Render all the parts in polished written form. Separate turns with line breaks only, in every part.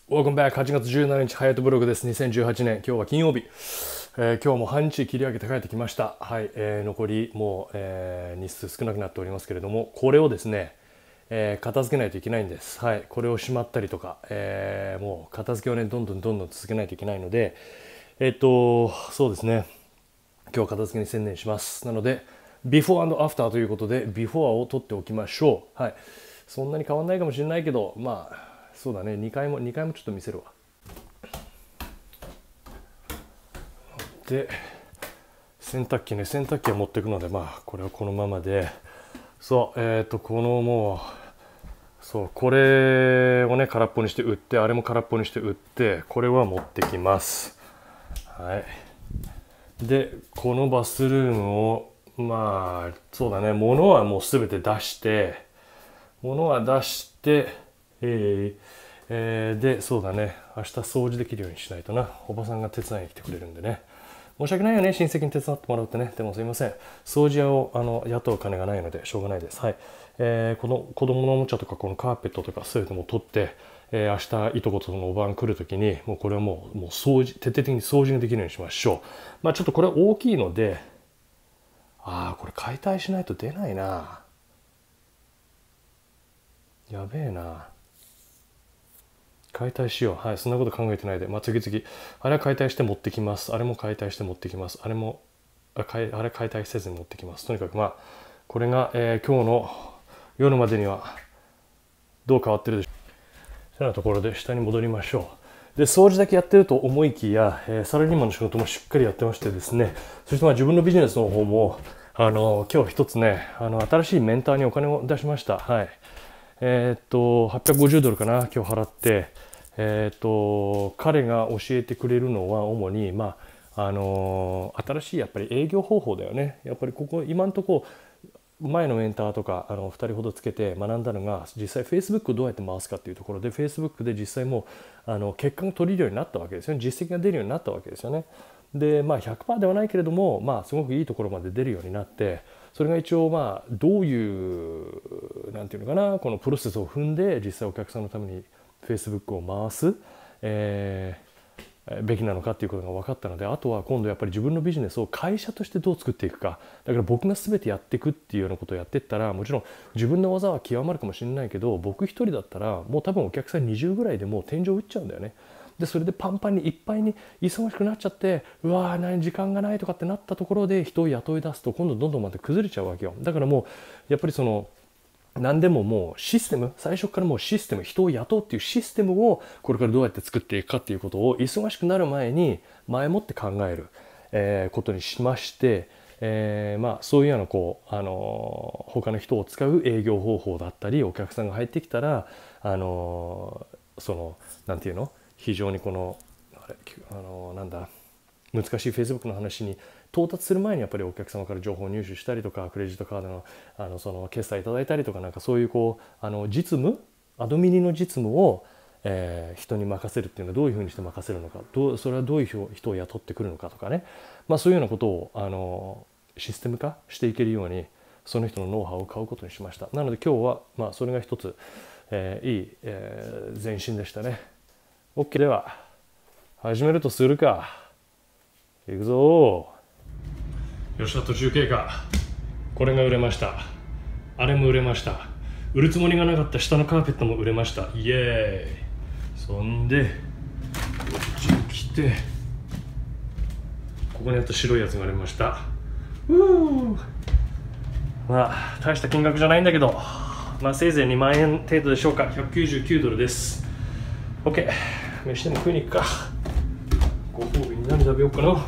Welcome back。8月17日、ハヤトブログです。2018年、今日は金曜日。今日も半日切り上げて帰ってきました。はい、残りもう、日数少なくなっておりますけれども、これをですね、片付けないといけないんです。はい、これをしまったりとか、もう片付けをね、どんどん続けないといけないので、そうですね、今日は片付けに専念します。なので、ビフォー&アフターということで、ビフォーを取っておきましょう。はい、そんなに変わんないかもしれないけど、まあ、そうだね、2回もちょっと見せるわ。で、洗濯機は持っていくので、まあこれはこのままで、そう、このもう、そう、これをね、空っぽにして売って、あれも空っぽにして売って、これは持ってきます。はい。で、このバスルームを、まあ、そうだね、物はもうすべて出して、で、そうだね、明日掃除できるようにしないとな。おばさんが手伝いに来てくれるんでね。申し訳ないよね、親戚に手伝ってもらうってね。でもすいません。掃除屋を雇う金がないのでしょうがないです。はい。この子供のおもちゃとかこのカーペットとか全ても取って、明日いとことのおばん来るときに、もうこれはもう掃除、徹底的に掃除ができるようにしましょう。まあちょっとこれ大きいので、これ解体しないと出ないな。やべえな。解体しよう。はい、そんなこと考えてないで。まあ、次々。あれは解体して持ってきます。あれも解体して持ってきます。あれ解体せずに持ってきます。とにかくまあ、これが、今日の夜までにはどう変わってるでしょう。というようなところで下に戻りましょう。で、掃除だけやってると思いきや、サラリーマンの仕事もしっかりやってましてですね、そしてまあ自分のビジネスの方も、今日一つね、新しいメンターにお金を出しました。はい。$850かな、今日払って、彼が教えてくれるのは主に、まあ、新しいやっぱり営業方法だよね。やっぱりここ、今のところ、前のメンターとか2人ほどつけて学んだのが、実際 Facebook をどうやって回すかっていうところで、Facebook で実際もう結果が取れるようになったわけですよね。実績が出るようになったわけですよね。で、まあ 100% ではないけれども、まあすごくいいところまで出るようになって、それが一応まあどういうなんていうのかな、このプロセスを踏んで実際お客さんのために Facebook を回す、べきなのかっていうことが分かったので、あとは今度やっぱり自分のビジネスを会社としてどう作っていくか。だから僕が全てやっていくっていうようなことをやっていったら、もちろん自分の技は極まるかもしれないけど、僕一人だったらもう多分お客さん20ぐらいでもう天井打っちゃうんだよね。でそれでパンパンにいっぱいに忙しくなっちゃって、うわー時間がないとかってなったところで人を雇い出すと今度どんどんまた崩れちゃうわけよ。だからもうやっぱりその何でももうシステム、最初からもうシステム、人を雇うっていうシステムをこれからどうやって作っていくかっていうことを忙しくなる前に前もって考える、ことにしまして、まあそういうようなこう他の人を使う営業方法だったり、お客さんが入ってきたらそのなんていうの、非常にこのなんだ難しい Facebook の話に到達する前にやっぱりお客様から情報を入手したりとか、クレジットカードのその決済いただいたりとか、なんかそういうこう実務、アドミニの実務を、人に任せるっていうのはどういうふうにして任せるのか、それはどういう人を雇ってくるのかとかね、まあそういうようなことをシステム化していけるようにその人のノウハウを買うことにしました。なので今日はまあそれが一つ、いい、前進でしたね。 OK。 では始めるとするか。いくぞー。よっしゃ、途中経過。これが売れました。あれも売れました。売るつもりがなかった下のカーペットも売れました。イエーイ。そんでこっちに来て、ここにあった白いやつが売れました。まあ大した金額じゃないんだけど、まあせいぜい2万円程度でしょうか。$199です。 OK。 飯でも食いに行くか。ご褒美に何食べようかな。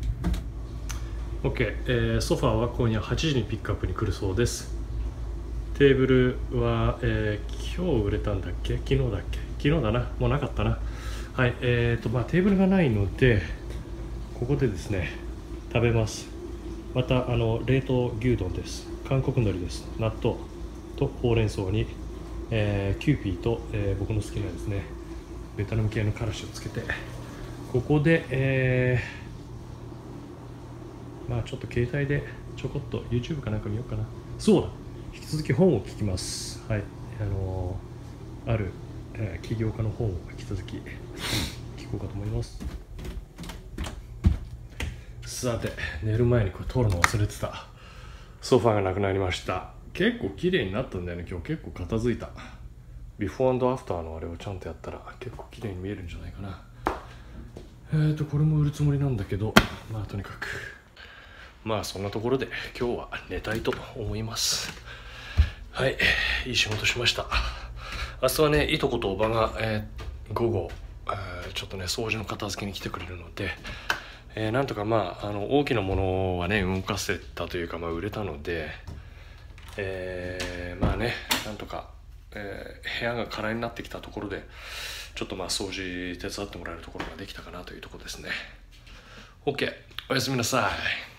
OK、ソファーは今夜8時にピックアップに来るそうです。テーブルは、今日売れたんだっけ、昨日だっけ、昨日だな、もうなかったな。はい、まあテーブルがないのでここでですね食べます。また冷凍牛丼です。韓国海苔です。納豆とほうれん草に、キューピーと、僕の好きなですねベトナム系のからしをつけて、ここで、まあちょっと携帯でちょこっと YouTube かなんか見ようかな。そうだ、引き続き本を聞きます。はい、ある起業家の本を引き続き聞こうかと思います。さて、寝る前にこれ撮るの忘れてた。ソファーがなくなりました。結構綺麗になったんだよね。今日結構片付いた。ビフォー&アフターのあれをちゃんとやったら結構綺麗に見えるんじゃないかな。これも売るつもりなんだけど、まあとにかくまあそんなところで今日は寝たいと思います。はい、いい仕事しました。明日はね、いとことおばが、午後、ちょっとね掃除の片付けに来てくれるので、なんとかまあ大きなものはね動かせたというか、まあ売れたので、まあねなんとか、部屋が空になってきたところでちょっとまあ掃除手伝ってもらえるところができたかなというところですね。 OK、おやすみなさい。